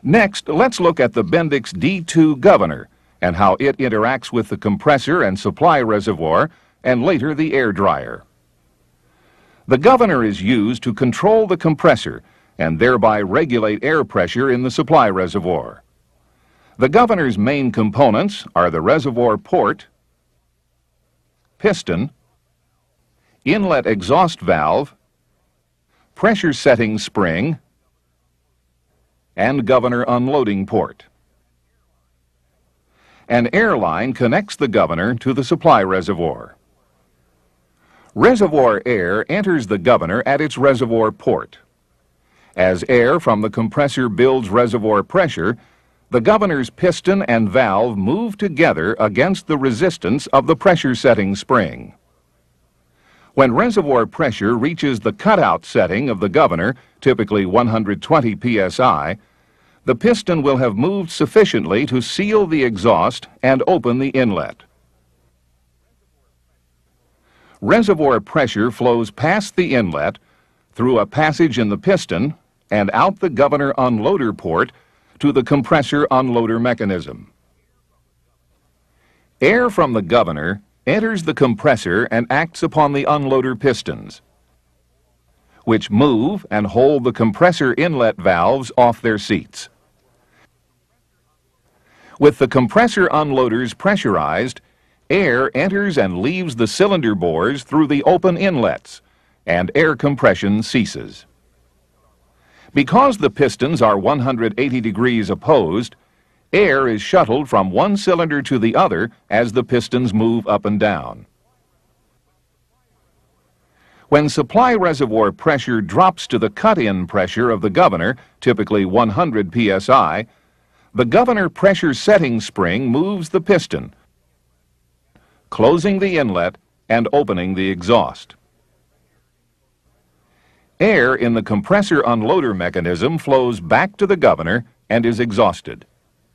Next, let's look at the Bendix D2 governor and how it interacts with the compressor and supply reservoir and later the air dryer. The governor is used to control the compressor and thereby regulate air pressure in the supply reservoir. The governor's main components are the reservoir port, piston, inlet exhaust valve, pressure setting spring, and governor unloading port. An air line connects the governor to the supply reservoir. Reservoir air enters the governor at its reservoir port. As air from the compressor builds reservoir pressure, the governor's piston and valve move together against the resistance of the pressure setting spring. When reservoir pressure reaches the cutout setting of the governor, typically 120 psi, the piston will have moved sufficiently to seal the exhaust and open the inlet. Reservoir pressure flows past the inlet, through a passage in the piston, and out the governor unloader port to the compressor unloader mechanism. Air from the governor enters the compressor and acts upon the unloader pistons, which move and hold the compressor inlet valves off their seats. With the compressor unloaders pressurized, air enters and leaves the cylinder bores through the open inlets, and air compression ceases. Because the pistons are 180 degrees opposed, air is shuttled from one cylinder to the other as the pistons move up and down. When supply reservoir pressure drops to the cut-in pressure of the governor, typically 100 psi, the governor pressure setting spring moves the piston, closing the inlet and opening the exhaust. Air in the compressor unloader mechanism flows back to the governor and is exhausted.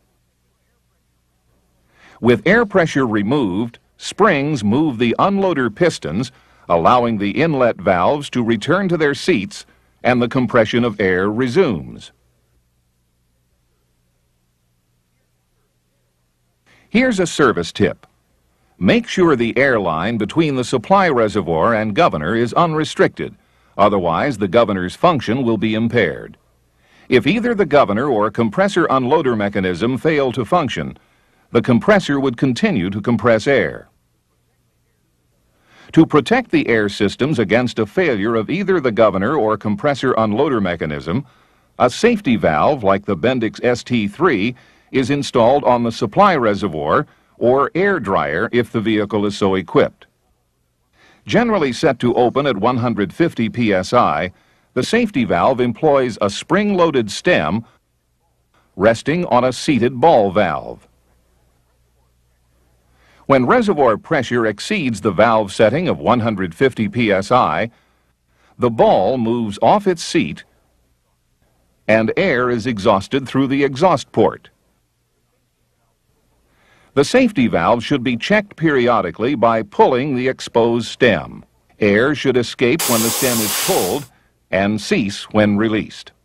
With air pressure removed, springs move the unloader pistons, allowing the inlet valves to return to their seats, and the compression of air resumes. Here's a service tip. Make sure the air line between the supply reservoir and governor is unrestricted. Otherwise, the governor's function will be impaired. If either the governor or compressor unloader mechanism fail to function, the compressor would continue to compress air. To protect the air systems against a failure of either the governor or compressor unloader mechanism, a safety valve like the Bendix ST3 is installed on the supply reservoir or air dryer if the vehicle is so equipped. Generally set to open at 150 psi, the safety valve employs a spring-loaded stem resting on a seated ball valve. When reservoir pressure exceeds the valve setting of 150 psi, the ball moves off its seat and air is exhausted through the exhaust port. The safety valve should be checked periodically by pulling the exposed stem. Air should escape when the stem is pulled and cease when released.